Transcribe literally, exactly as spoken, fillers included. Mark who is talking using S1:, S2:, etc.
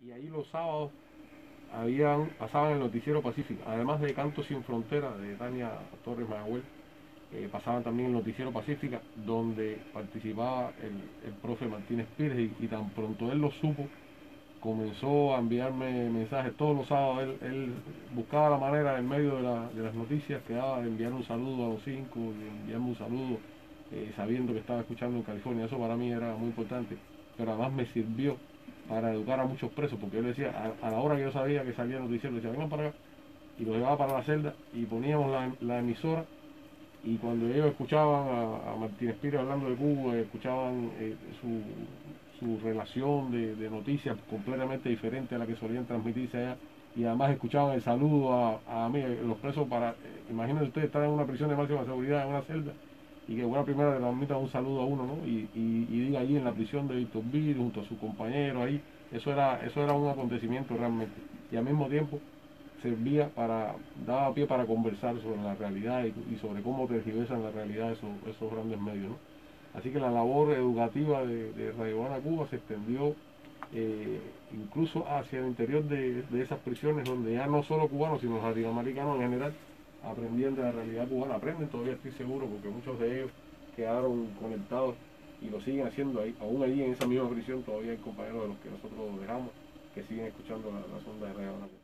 S1: y ahí los sábados habían, pasaban el noticiero Pacífico, además de Canto Sin Frontera de Tania Torres Mayagüel, eh, pasaban también el noticiero Pacífica, donde participaba el, el profe Martínez Pires, y, y tan pronto él lo supo, comenzó a enviarme mensajes todos los sábados. Él, él buscaba la manera en medio de, la, de las noticias que daba de enviar un saludo a los cinco, de enviarme un saludo, eh, sabiendo que estaba escuchando en California. Eso para mí era muy importante, pero además me sirvió para educar a muchos presos, porque él decía, a, a la hora que yo sabía que salía el noticiero, decía, vengan para acá, y los llevaba para la celda y poníamos la, la emisora, y cuando ellos escuchaban a, a Martínez Pires hablando de Cuba, escuchaban eh, su, su relación de, de noticias completamente diferente a la que solían transmitirse allá, y además escuchaban el saludo a, a mí, los presos, para, eh, imagínense ustedes estar en una prisión de máxima seguridad, en una celda, y que una primera le transmitan un saludo a uno, ¿no? Y, y, y diga allí en la prisión de Víctor Vir, junto a sus compañeros ahí, eso era, eso era un acontecimiento realmente. Y al mismo tiempo servía para, daba pie para conversar sobre la realidad, y, y sobre cómo tergiversan la realidad esos, esos grandes medios, ¿no? Así que la labor educativa de, de Radio Habana Cuba se extendió, eh, incluso hacia el interior de, de esas prisiones, donde ya no solo cubanos, sino latinoamericanos en general aprendían de la realidad cubana. Aprenden todavía, estoy seguro, porque muchos de ellos quedaron conectados y lo siguen haciendo ahí. Aún allí en esa misma prisión todavía hay compañeros de los que nosotros dejamos que siguen escuchando la, la sonda de Radio Habana Cuba.